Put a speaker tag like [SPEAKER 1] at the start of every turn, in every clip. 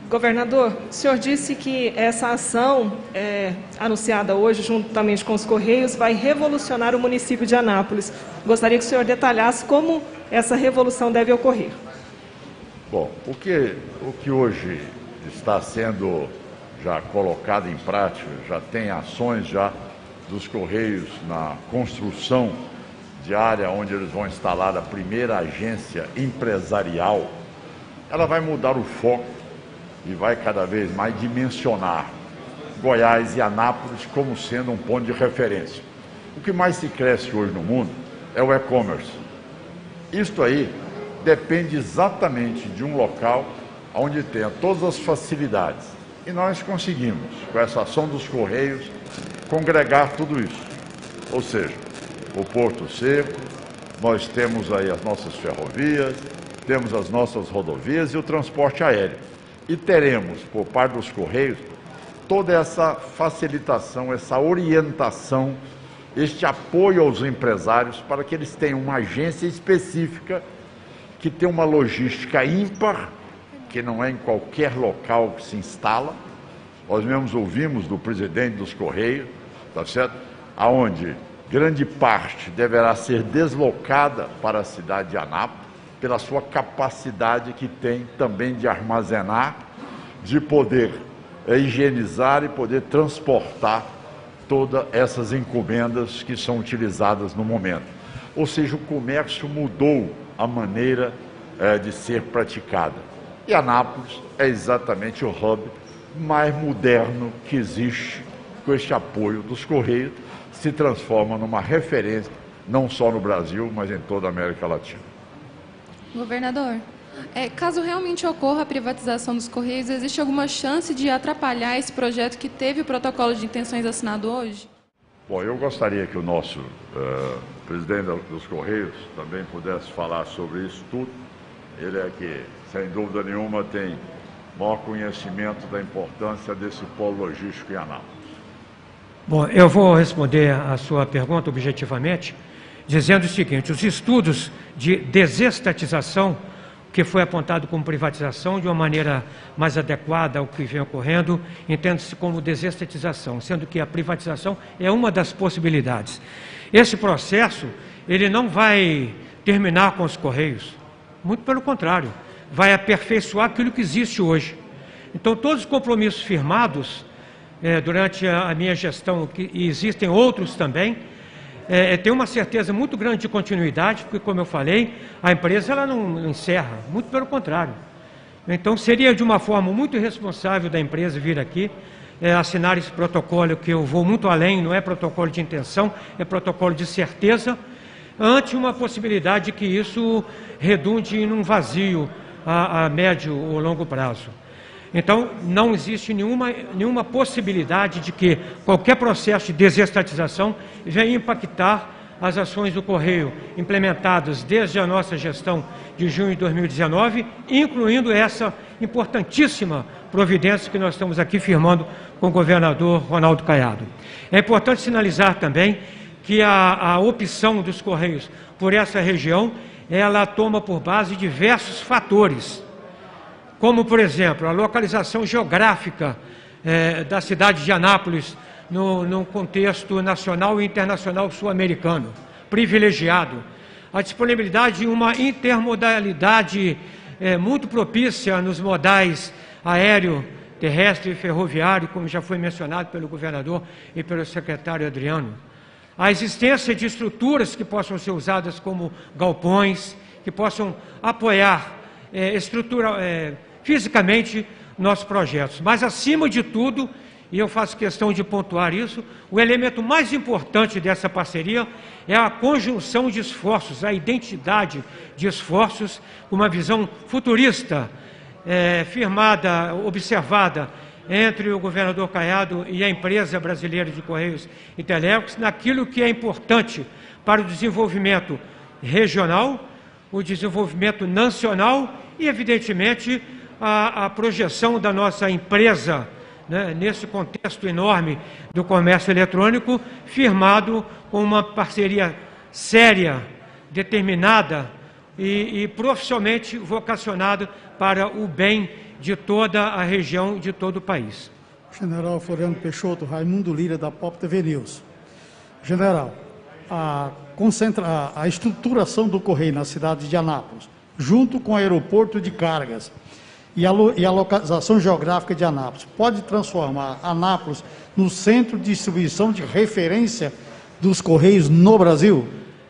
[SPEAKER 1] Governador, o senhor disse que essa ação anunciada hoje, juntamente com os Correios, vai revolucionar o município de Anápolis. Gostaria que o senhor detalhasse como essa revolução deve ocorrer.
[SPEAKER 2] Bom, o que hoje está sendo já colocado em prática, já tem ações já dos Correios na construção de área onde eles vão instalar a primeira agência empresarial, ela vai mudar o foco e vai cada vez mais dimensionar Goiás e Anápolis como sendo um ponto de referência. O que mais se cresce hoje no mundo é o e-commerce. Isto aí depende exatamente de um local onde tenha todas as facilidades. E nós conseguimos, com essa ação dos Correios, congregar tudo isso. Ou seja, o Porto Seco, nós temos aí as nossas ferrovias, temos as nossas rodovias e o transporte aéreo. E teremos, por parte dos Correios, toda essa facilitação, essa orientação, este apoio aos empresários para que eles tenham uma agência específica que tem uma logística ímpar, que não é em qualquer local que se instala. Nós mesmos ouvimos do presidente dos Correios, tá certo? Aonde grande parte deverá ser deslocada para a cidade de Anápolis, pela sua capacidade que tem também de armazenar, de poder higienizar e poder transportar todas essas encomendas que são utilizadas no momento. Ou seja, o comércio mudou a maneira de ser praticada. E Anápolis é exatamente o hub mais moderno que existe, com este apoio dos Correios, se transforma numa referência, não só no Brasil, mas em toda a América Latina.
[SPEAKER 3] Governador, caso realmente ocorra a privatização dos Correios, existe alguma chance de atrapalhar esse projeto que teve o protocolo de intenções assinado hoje?
[SPEAKER 2] Bom, eu gostaria que o nosso presidente dos Correios também pudesse falar sobre isso tudo. Ele é que, sem dúvida nenhuma, tem maior conhecimento da importância desse polo logístico em Anápolis.
[SPEAKER 4] Bom, eu vou responder a sua pergunta objetivamente, dizendo o seguinte: os estudos de desestatização, que foi apontado como privatização de uma maneira mais adequada ao que vem ocorrendo, entende-se como desestatização, sendo que a privatização é uma das possibilidades. Esse processo, ele não vai terminar com os Correios, muito pelo contrário, vai aperfeiçoar aquilo que existe hoje. Então, todos os compromissos firmados durante a minha gestão, e existem outros também, tem uma certeza muito grande de continuidade, porque, como eu falei, a empresa ela não encerra, muito pelo contrário. Então, seria de uma forma muito irresponsável da empresa vir aqui assinar esse protocolo, que eu vou muito além, não é protocolo de intenção, é protocolo de certeza, ante uma possibilidade de que isso redunde em um vazio a médio ou longo prazo. Então, não existe nenhuma possibilidade de que qualquer processo de desestatização venha impactar as ações do Correio implementadas desde a nossa gestão de junho de 2019, incluindo essa importantíssima providência que nós estamos aqui firmando com o governador Ronaldo Caiado. É importante sinalizar também que a opção dos Correios por essa região, ela toma por base diversos fatores, como, por exemplo, a localização geográfica da cidade de Anápolis no contexto nacional e internacional sul-americano, privilegiado, a disponibilidade de uma intermodalidade muito propícia nos modais aéreo, terrestre e ferroviário, como já foi mencionado pelo governador e pelo secretário Adriano, a existência de estruturas que possam ser usadas como galpões, que possam apoiar fisicamente nossos projetos. Mas, acima de tudo, e eu faço questão de pontuar isso, o elemento mais importante dessa parceria é a conjunção de esforços, a identidade de esforços, uma visão futurista, firmada, observada entre o governador Caiado e a empresa brasileira de Correios e Telégrafos, naquilo que é importante para o desenvolvimento regional, o desenvolvimento nacional e, evidentemente, a projeção da nossa empresa, né, nesse contexto enorme do comércio eletrônico, firmado com uma parceria séria, determinada e profissionalmente vocacionada para o bem de toda a região, de todo o país.
[SPEAKER 5] General Floriano Peixoto, Raimundo Lira, da Pop TV News. General, a estruturação do Correio na cidade de Anápolis, junto com o aeroporto de cargas e a localização geográfica de Anápolis, pode transformar Anápolis no centro de distribuição de referência dos Correios no Brasil?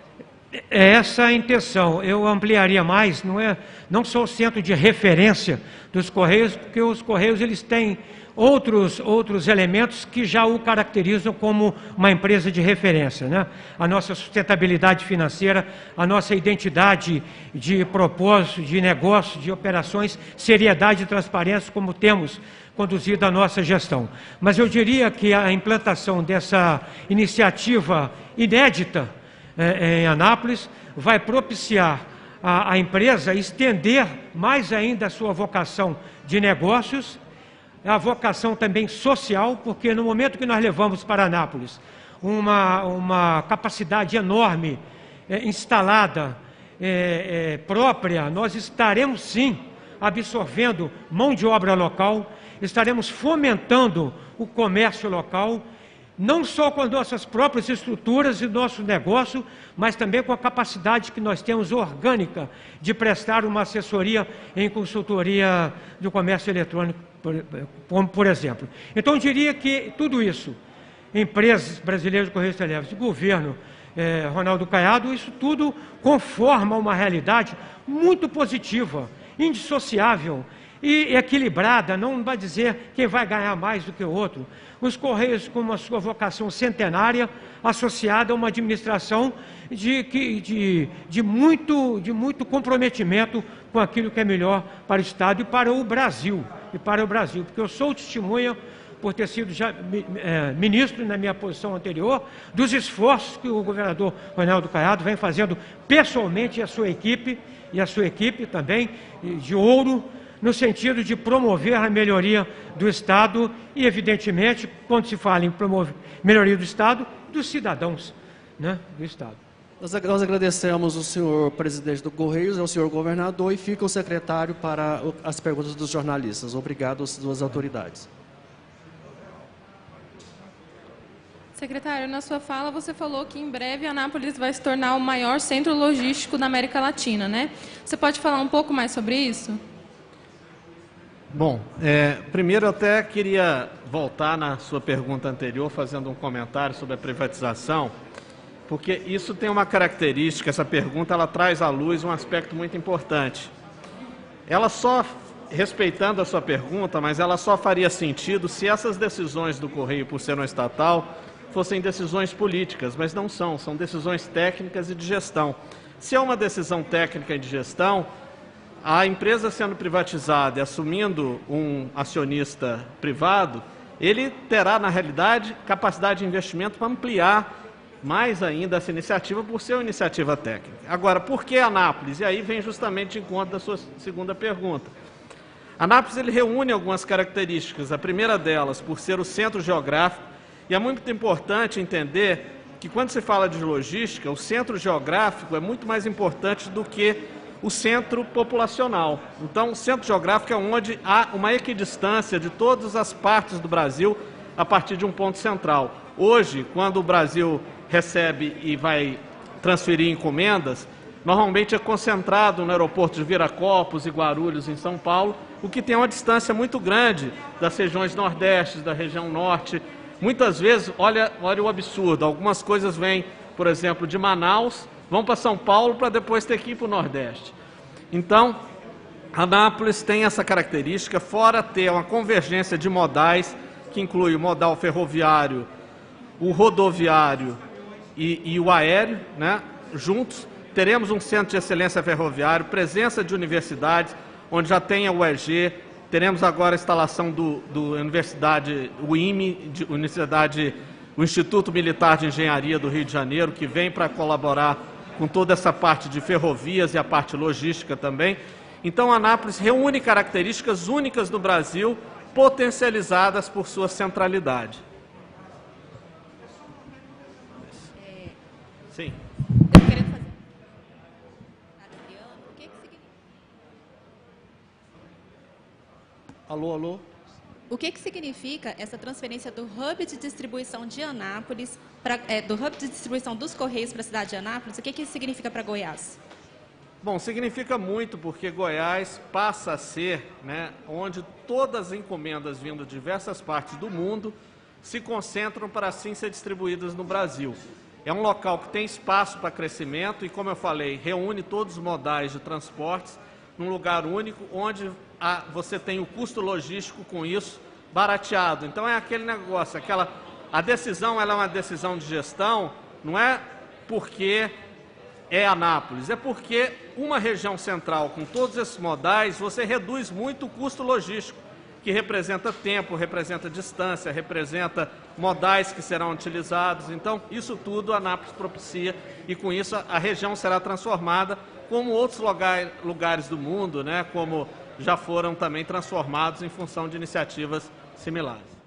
[SPEAKER 4] É essa a intenção. Eu ampliaria mais, não só o centro de referência dos Correios, porque os Correios eles têm outros elementos que já o caracterizam como uma empresa de referência, né? A nossa sustentabilidade financeira, a nossa identidade de propósito, de negócio, de operações, seriedade e transparência, como temos conduzido a nossa gestão. Mas eu diria que a implantação dessa iniciativa inédita em Anápolis vai propiciar a empresa estender mais ainda a sua vocação de negócios, a vocação também social, porque no momento que nós levamos para Anápolis uma capacidade enorme instalada, própria, nós estaremos sim absorvendo mão de obra local, estaremos fomentando o comércio local, não só com as nossas próprias estruturas e nosso negócio, mas também com a capacidade que nós temos orgânica de prestar uma assessoria em consultoria do comércio eletrônico, por exemplo. Então, eu diria que tudo isso, empresas brasileiras de Correios Telégrafos, governo, Ronaldo Caiado, isso tudo conforma uma realidade muito positiva, indissociável e equilibrada, não vai dizer quem vai ganhar mais do que o outro. Os Correios, com a sua vocação centenária, associada a uma administração de muito comprometimento com aquilo que é melhor para o Estado e para o Brasil, porque eu sou testemunha, por ter sido já ministro na minha posição anterior, dos esforços que o governador Ronaldo Caiado vem fazendo pessoalmente, e a sua equipe também, de ouro, no sentido de promover a melhoria do Estado e, evidentemente, quando se fala em promover melhoria do Estado, dos cidadãos, né, do Estado.
[SPEAKER 6] Nós agradecemos o senhor presidente do Correios, ao senhor governador, e fica o secretário para as perguntas dos jornalistas. Obrigado às duas autoridades.
[SPEAKER 3] Secretário, na sua fala você falou que em breve Anápolis vai se tornar o maior centro logístico da América Latina, né? Você pode falar um pouco mais sobre isso?
[SPEAKER 7] Bom, primeiro eu até queria voltar na sua pergunta anterior, fazendo um comentário sobre a privatização, porque isso tem uma característica, essa pergunta ela traz à luz um aspecto muito importante. Ela só, respeitando a sua pergunta, mas ela só faria sentido se essas decisões do Correio, por ser uma estatal, fossem decisões políticas, mas não são decisões técnicas e de gestão. Se é uma decisão técnica e de gestão, a empresa sendo privatizada e assumindo um acionista privado, ele terá, na realidade, capacidade de investimento para ampliar mais ainda essa iniciativa por ser uma iniciativa técnica. Agora, por que Anápolis? E aí vem justamente de encontro da sua segunda pergunta. Anápolis ele reúne algumas características, a primeira delas, por ser o centro geográfico, e é muito importante entender que quando se fala de logística, o centro geográfico é muito mais importante do que o centro populacional. Então, o centro geográfico é onde há uma equidistância de todas as partes do Brasil a partir de um ponto central. Hoje, quando o Brasil recebe e vai transferir encomendas, normalmente é concentrado no aeroporto de Viracopos e Guarulhos, em São Paulo, o que tem uma distância muito grande das regiões nordeste, da região norte. Muitas vezes, olha o absurdo, algumas coisas vêm, por exemplo, de Manaus, vão para São Paulo para depois ter que ir para o Nordeste. Então, Anápolis tem essa característica, fora ter uma convergência de modais, que inclui o modal ferroviário, o rodoviário e o aéreo, né? Juntos, teremos um centro de excelência ferroviário, presença de universidades, onde já tem a UEG, teremos agora a instalação do Universidade, o IME, o Instituto Militar de Engenharia do Rio de Janeiro, que vem para colaborar com toda essa parte de ferrovias e a parte logística também. Então, Anápolis reúne características únicas do Brasil, potencializadas por sua centralidade. Sim.
[SPEAKER 6] Alô, alô?
[SPEAKER 8] O que significa essa transferência do hub de distribuição de Anápolis, do hub de distribuição dos Correios para a cidade de Anápolis? O que isso significa para Goiás?
[SPEAKER 7] Bom, significa muito, porque Goiás passa a ser, né, onde todas as encomendas vindo de diversas partes do mundo se concentram para assim ser distribuídas no Brasil. É um local que tem espaço para crescimento e, como eu falei, reúne todos os modais de transportes num lugar único, onde você tem o custo logístico com isso barateado. Então é aquele negócio, a decisão ela é uma decisão de gestão, não é porque é Anápolis, é porque uma região central com todos esses modais, você reduz muito o custo logístico, que representa tempo, representa distância, representa modais que serão utilizados. Então, isso tudo Anápolis propicia e, com isso, a região será transformada como outros lugares do mundo, né, como já foram também transformados em função de iniciativas similares.